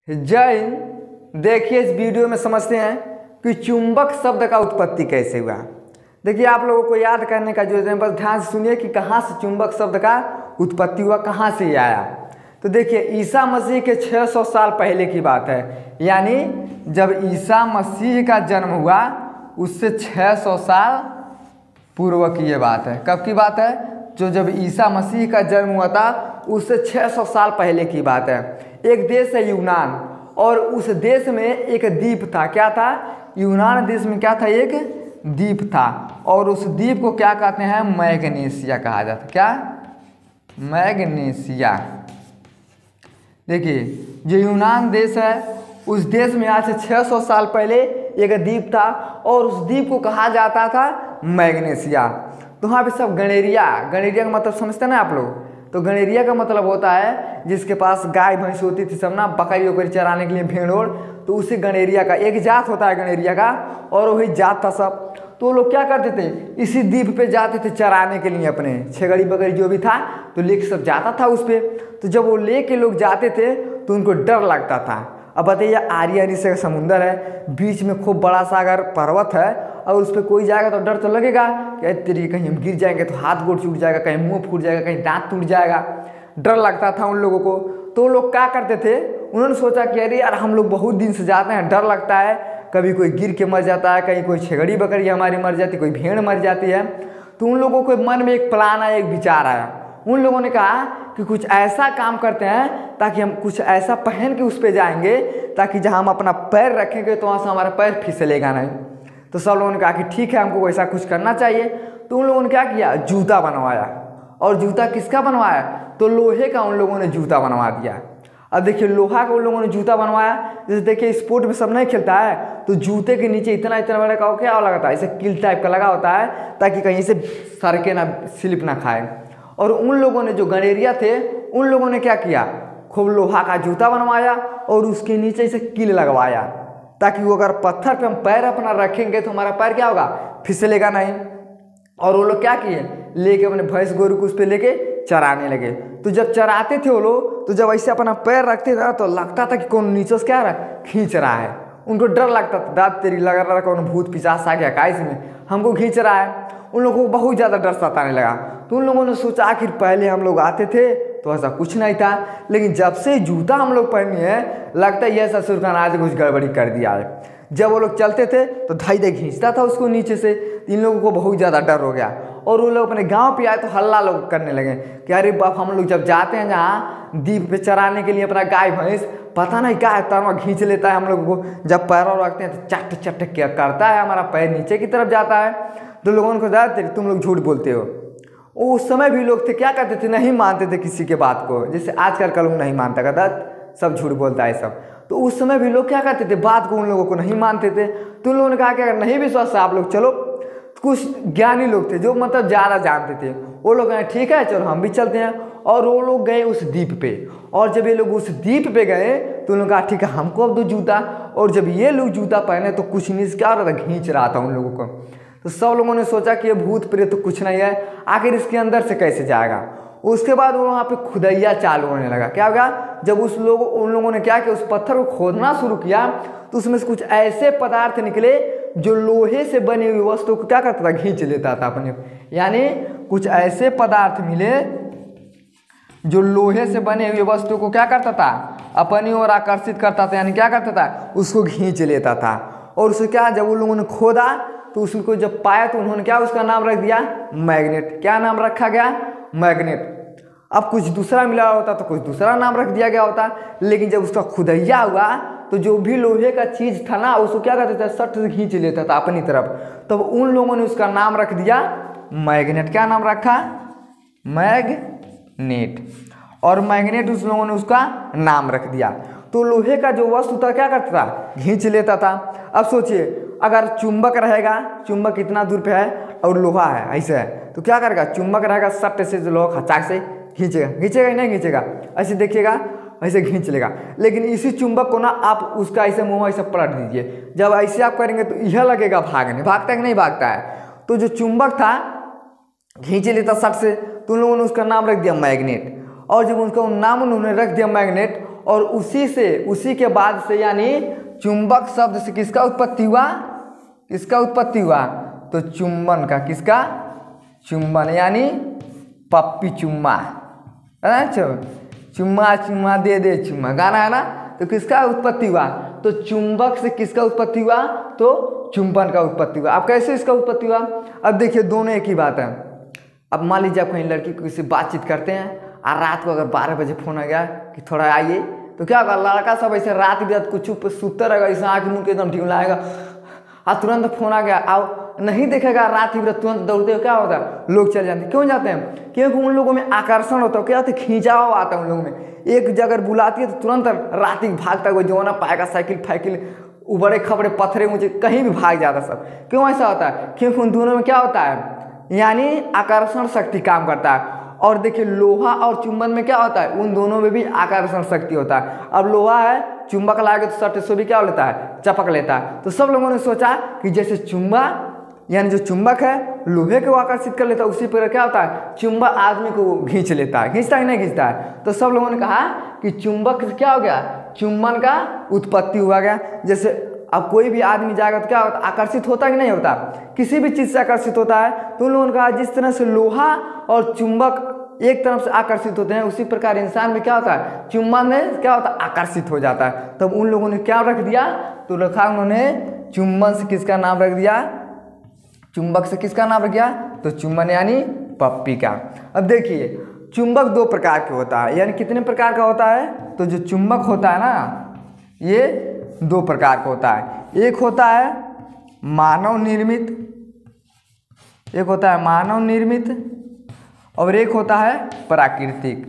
जय हिंद। देखिए इस वीडियो में समझते हैं कि चुंबक शब्द का उत्पत्ति कैसे हुआ। देखिए आप लोगों को याद करने का जो है बस ध्यान से सुनिए कि कहाँ से चुंबक शब्द का उत्पत्ति हुआ, कहाँ से ये आया। तो देखिए ईसा मसीह के 600 साल पहले की बात है, यानी जब ईसा मसीह का जन्म हुआ उससे 600 साल पूर्व की ये बात है। कब की बात है? जो जब ईसा मसीह का जन्म हुआ था उससे 600 साल पहले की बात है। एक देश है यूनान, और उस देश में एक द्वीप था। क्या था? यूनान देश में क्या था? एक द्वीप था, और उस द्वीप को क्या कहते हैं? मैग्नेशिया कहा जाता है। क्या? मैग्नेशिया। देखिए जो यूनान देश है उस देश में आज से 600 साल पहले एक द्वीप था, और उस द्वीप को कहा जाता था मैग्नेशिया। तो वहाँ पे सब गणेरिया का मतलब समझते हैं ना आप लोग? तो गणेरिया का मतलब होता है जिसके पास गाय भैंस होती थी सब ना, बकरी वकरी चराने के लिए, भेड़ ओड़, तो उसी गणेरिया का एक जात होता है गणेरिया का, और वही जात था सब। तो वो लोग क्या करते थे? इसी द्वीप पे जाते थे चराने के लिए, अपने छेगड़ी बकरी जो भी था तो लेके सब जाता था उस पर। तो जब वो लेके लोग जाते थे तो उनको डर लगता था। अब बताइए आर्यन से समुंदर है, बीच में खूब बड़ा सा अगर पर्वत है और उस पर कोई जाएगा तो डर तो लगेगा कि तेरी कहीं हम गिर जाएंगे तो हाथ गोड़ टूट जाएगा, कहीं मुंह फूट जाएगा, कहीं दांत टूट जाएगा। डर लगता था उन लोगों को। तो लोग क्या करते थे? उन्होंने सोचा कि अरे यार हम लोग बहुत दिन से जाते हैं, डर लगता है, कभी कोई गिर के मर जाता है, कहीं कोई छेगड़ी बकरी हमारी मर जाती है, कोई भेड़ मर जाती है। तो उन लोगों के मन में एक प्लान आया, एक विचार आया। उन लोगों ने कहा कि कुछ ऐसा काम करते हैं ताकि हम कुछ ऐसा पहन के उस पर जाएंगे ताकि जहाँ हम अपना पैर रखेंगे तो वहाँ से हमारा पैर फिसलेगा नहीं। तो सब लोगों ने कहा कि ठीक है हमको वैसा कुछ करना चाहिए। तो उन लोगों ने क्या किया? जूता बनवाया। और जूता किसका बनवाया? तो लोहे का उन लोगों ने जूता बनवा दिया। अब देखिए लोहा का उन लोगों ने जूता बनवाया। जैसे देखिए स्पोर्ट में सब नहीं खेलता है तो जूते के नीचे इतना इतना बड़ा का क्या लगा था, ऐसे कील टाइप का लगा होता है ताकि कहीं से सड़के ना, स्लिप ना खाए। और उन लोगों ने जो गणेरिया थे उन लोगों ने क्या किया? खूब लोहा का जूता बनवाया और उसके नीचे से कील लगवाया ताकि वो अगर पत्थर पे हम पैर अपना रखेंगे तो हमारा पैर क्या होगा? फिसलेगा नहीं। और वो लोग क्या किए? लेके अपने भैंस गोरू को उस पर लेके चराने लगे। तो जब चराते थे वो लोग, तो जब ऐसे अपना पैर रखते थे तो लगता था कि कौन नीचे से क्या रहा खींच रहा है। उनको डर लगता था, दांत तेरी लग रहा था कौन भूत पिशाच आ गया का इसमें, हमको खींच रहा है। उन लोगों को बहुत ज़्यादा डर सताने लगा। तो उन लोगों ने सोचा आखिर पहले हम लोग आते थे तो ऐसा कुछ नहीं था, लेकिन जब से जूता हम लोग पहने हैं लगता है यह ससुर का आज कुछ गड़बड़ी कर दिया है। जब वो लोग चलते थे तो धाई दे खींचता था उसको नीचे से। इन लोगों को बहुत ज़्यादा डर हो गया, और वो लोग अपने गांव पे आए तो हल्ला लोग करने लगे कि अरे बाप हम लोग जब जाते हैं जहाँ द्वीप पे चराने के लिए अपना गाय भैंस, पता नहीं क्या है तरवा खींच लेता है हम लोगों को। जब पैरों रखते हैं तो चट चट क्या करता है, हमारा पैर नीचे की तरफ जाता है। तो लोगों को जाते तुम लोग झूठ बोलते हो। उस समय भी लोग थे क्या करते थे? नहीं मानते थे किसी के बात को, जैसे आजकल का लोग नहीं मानता, कहता सब झूठ बोलता है सब। तो उस समय भी लोग क्या करते थे? बात को उन लोगों को नहीं मानते थे। तो उन लोगों ने कहा कि अगर नहीं विश्वास है आप लोग चलो, कुछ ज्ञानी लोग थे जो मतलब ज़्यादा जानते थे, वो लोग कहे ठीक है चलो हम भी चलते हैं। और वो लोग गए उस द्वीप पे, और जब ये लोग उस द्वीप पे गए तो उन्होंने कहा ठीक है हमको अब दो जूता। और जब ये लोग जूता पहने तो कुछ नहीं क्या हो रहा था, खींच रहा था उन लोगों को। तो सब लोगों ने सोचा कि ये भूत प्रेत तो कुछ नहीं है, आखिर इसके अंदर से कैसे जाएगा। उसके बाद वो वहाँ पे खुदैया चालू होने लगा। क्या होगा? जब उन लोगों ने क्या किया, उस पत्थर को खोदना शुरू किया तो उसमें से कुछ ऐसे पदार्थ निकले जो लोहे से बनी हुई वस्तु को क्या करता था? खींच लेता था अपने। यानी कुछ ऐसे पदार्थ मिले जो लोहे से बने हुई वस्तु को क्या करता था? अपनी ओर आकर्षित करता था, यानी क्या करता था? उसको खींच लेता था। और उसे क्या, जब उन लोगों ने खोदा तो उसको जब पाया तो उन्होंने क्या उसका नाम रख दिया? मैग्नेट। क्या नाम रखा गया? मैग्नेट। अब कुछ दूसरा मिला होता तो कुछ दूसरा नाम रख दिया गया होता, लेकिन जब उसका खुदैया हुआ तो जो भी लोहे का चीज था ना उसको क्या करता था? सट से खींच लेता था अपनी तरफ। तब उन लोगों ने उसका नाम रख दिया मैग्नेट। क्या नाम रखा? मैग्नेट। और मैग्नेट उस लोगों ने उसका नाम रख दिया। तो लोहे का जो वस्तु था क्या करता था? खींच लेता था। अब सोचिए अगर चुंबक रहेगा, चुंबक इतना दूर पे है और लोहा है ऐसे है, तो क्या करेगा? चुंबक रहेगा सट से लोहा खचाक से खींचेगा, खींचेगा ही नहीं खींचेगा, ऐसे देखिएगा ऐसे खींच लेगा। लेकिन इसी चुंबक को ना आप उसका ऐसे मुंह ऐसे पलट दीजिए, जब ऐसे आप करेंगे तो यह लगेगा भागने। भागता है कि नहीं भागता है? तो जो चुंबक था खींच लेता सट से, तो उन लोगों ने उसका नाम रख दिया मैग्नेट। और जब उसका नाम उन्होंने रख दिया मैग्नेट, और उसी के बाद से यानी चुंबक शब्द से किसका उत्पत्ति हुआ, किसका उत्पत्ति हुआ, तो चुंबन का, किसका, चुंबन यानी पप्पी चुम्मा, अच्छा चुम्मा चुम्मा दे दे चुम्मा गाना है ना, तो किसका उत्पत्ति हुआ, तो चुंबक से किसका उत्पत्ति हुआ, तो चुंबन का उत्पत्ति हुआ। अब कैसे इसका उत्पत्ति हुआ, अब देखिए दोनों एक ही बात है। अब मान लीजिए आप कहीं लड़की को किसी बातचीत करते हैं और रात को अगर 12 बजे फोन आ गया कि थोड़ा आइए, तो क्या होगा, लड़का सब ऐसे रात बिरात कुछ चुप सुतता रहेगा, ऐसे आँख मुँह के एकदम ढिमलाएगा और तुरंत फोन आ गया, आओ, नहीं देखेगा रात बिरात, तुरंत दौड़ते हो, क्या होता है, लोग चले जाते हैं। क्यों जाते हैं, क्योंकि उन लोगों में आकर्षण होता है, क्या होता है, खींचाव आता है उन लोगों में। एक जगह बुलाती है तो तुरंत रात ही भागता है, जो ना पाएगा साइकिल फाइकिल उबड़े खबड़े पत्थरे ऊँचे कहीं भी भाग जाता सब। क्यों ऐसा होता है, क्योंकि उन दोनों में क्या होता है, यानी आकर्षण शक्ति काम करता है। और देखिए लोहा और चुंबन में क्या होता है, उन दोनों में भी आकर्षण शक्ति होता है। अब लोहा है, चुंबक लागे तो सट से भी क्या लेता है, चपक लेता है। तो सब लोगों ने सोचा कि जैसे चुंबा यानी जो चुंबक है लोहे को आकर्षित कर लेता है, उसी पर क्या होता है, चुंबक आदमी को खींच लेता है, खींचता है नहीं खींचता है। तो सब लोगों ने कहा कि चुंबक से क्या हो गया, चुंबन का उत्पत्ति हुआ गया। जैसे अब कोई भी आदमी जाएगा तो क्या होता है, आकर्षित होता कि नहीं होता, किसी भी चीज़ से आकर्षित होता है। तो उन लोगों ने कहा जिस तरह से लोहा और चुंबक एक तरफ से आकर्षित होते हैं, उसी प्रकार इंसान में क्या होता है, चुंबन में क्या होता है, आकर्षित हो जाता है। तब उन लोगों ने क्या रख दिया, तो रखा उन्होंने चुंबन से किसका नाम रख दिया, चुंबक से किसका नाम रख दिया, तो चुंबन यानी पप्पी का। अब देखिए चुंबक दो प्रकार के होता है, यानी कितने प्रकार का होता है, तो जो चुंबक होता है ना, ये दो प्रकार का होता है। एक होता है मानव निर्मित, एक होता है मानव निर्मित और एक होता है प्राकृतिक,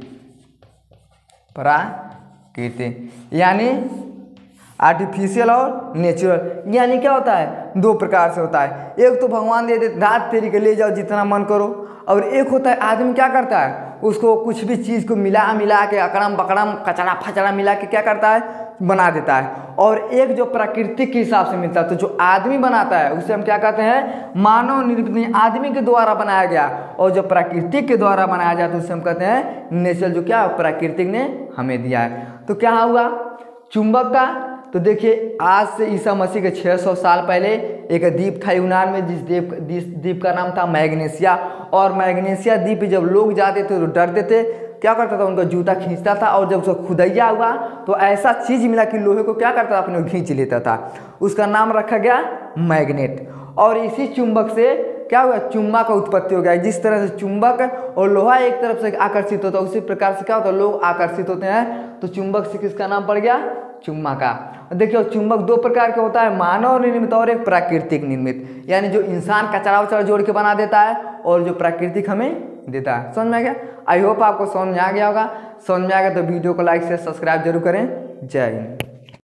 प्राकृतिक यानी आर्टिफिशियल और नेचुरल। यानी क्या होता है, दो प्रकार से होता है। एक तो भगवान दे देते, रात तेरी के ले जाओ जितना मन करो, और एक होता है आदमी क्या करता है, उसको कुछ भी चीज़ को मिला के अकड़म बकड़म कचड़ा फचड़ा मिला के क्या करता है, बना देता है। और एक जो प्राकृतिक के हिसाब से मिलता है, तो जो आदमी बनाता है उसे हम क्या कहते हैं, मानव निर्मित, आदमी के द्वारा बनाया गया। और जो प्राकृतिक के द्वारा बनाया जाता है उसे हम कहते हैं नेचुरल, जो क्या प्राकृतिक ने हमें दिया है। तो क्या हुआ चुंबक का, तो देखिए आज से ईसा मसीह के 600 साल पहले एक द्वीप था यूनान में, जिस द्वीप का नाम था मैग्नेशिया। और मैग्नेशिया द्वीप पे जब लोग जाते थे तो डरते थे, क्या करता था, उनका जूता खींचता था। और जब उसका खुदैया हुआ तो ऐसा चीज़ मिला कि लोहे को क्या करता था, अपने खींच लेता था। उसका नाम रखा गया मैग्नेट। और इसी चुंबक से क्या हुआ, चुम्मा का उत्पत्ति हो गया। जिस तरह से चुंबक और लोहा एक तरफ से आकर्षित होता है, उसी प्रकार से क्या होता है, लोग आकर्षित होते हैं। तो चुंबक से किसका नाम पड़ गया, चुम्मा का। देखिए चुंबक दो प्रकार का होता है, मानव निर्मित और एक प्राकृतिक निर्मित। यानी जो इंसान कचरा उचरा जोड़ के बना देता है और जो प्राकृतिक हमें देता है। समझ में आ गया? आई होप आपको समझ में आ गया होगा। समझ में आ गया तो वीडियो को लाइक से सब्सक्राइब जरूर करें। जय हिंद।